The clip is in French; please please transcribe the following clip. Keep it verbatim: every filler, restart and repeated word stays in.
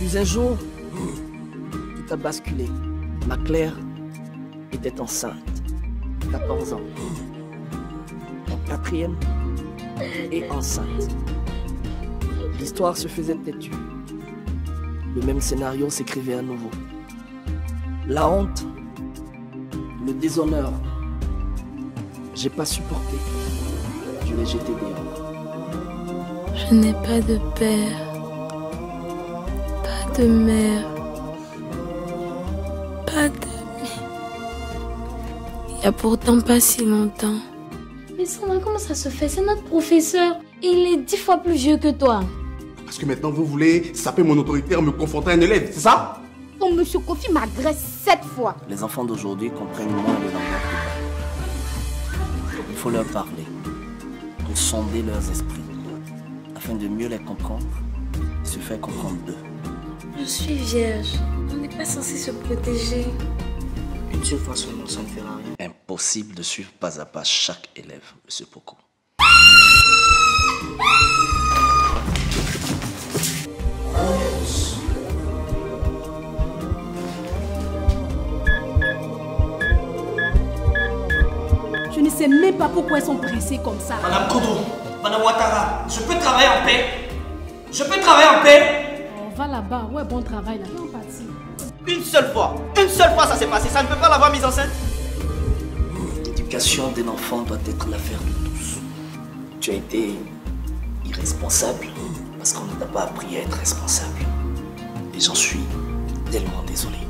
Puis un jour, tout a basculé. Ma Claire était enceinte, quatorze ans. En quatrième et enceinte. L'histoire se faisait têtue. Le même scénario s'écrivait à nouveau. La honte, le déshonneur. J'ai pas supporté. Je l'ai jeté dehors. Je n'ai pas de père, pas de mère, pas d'amis. Il y a pourtant pas si longtemps. Mais Sandra, comment ça se fait? C'est notre professeur. Et il est dix fois plus vieux que toi. Parce que maintenant vous voulez saper mon autorité en me confrontant à un élève, c'est ça? Ton monsieur Kofi m'agresse sept fois. Les enfants d'aujourd'hui comprennent moins le langage du bas. Il faut leur parler, pour sonder leurs esprits, afin de mieux les comprendre et se faire comprendre d'eux. Je suis vierge. On n'est pas censé se protéger. Une seule fois seulement, ça ne fera rien. Impossible de suivre pas à pas chaque élève, monsieur Poko. Je ne sais même pas pourquoi ils sont pressés comme ça. Madame Kodo, Madame Ouattara, je peux travailler en paix? Je peux travailler en paix? On va là-bas, ouais, bon travail, là, on partit. Une seule fois, une seule fois ça s'est passé, ça ne peut pas l'avoir mise enceinte? L'éducation d'un enfant doit être l'affaire de tous. Tu as été irresponsable parce qu'on ne t'a pas appris à être responsable. Et j'en suis tellement désolé.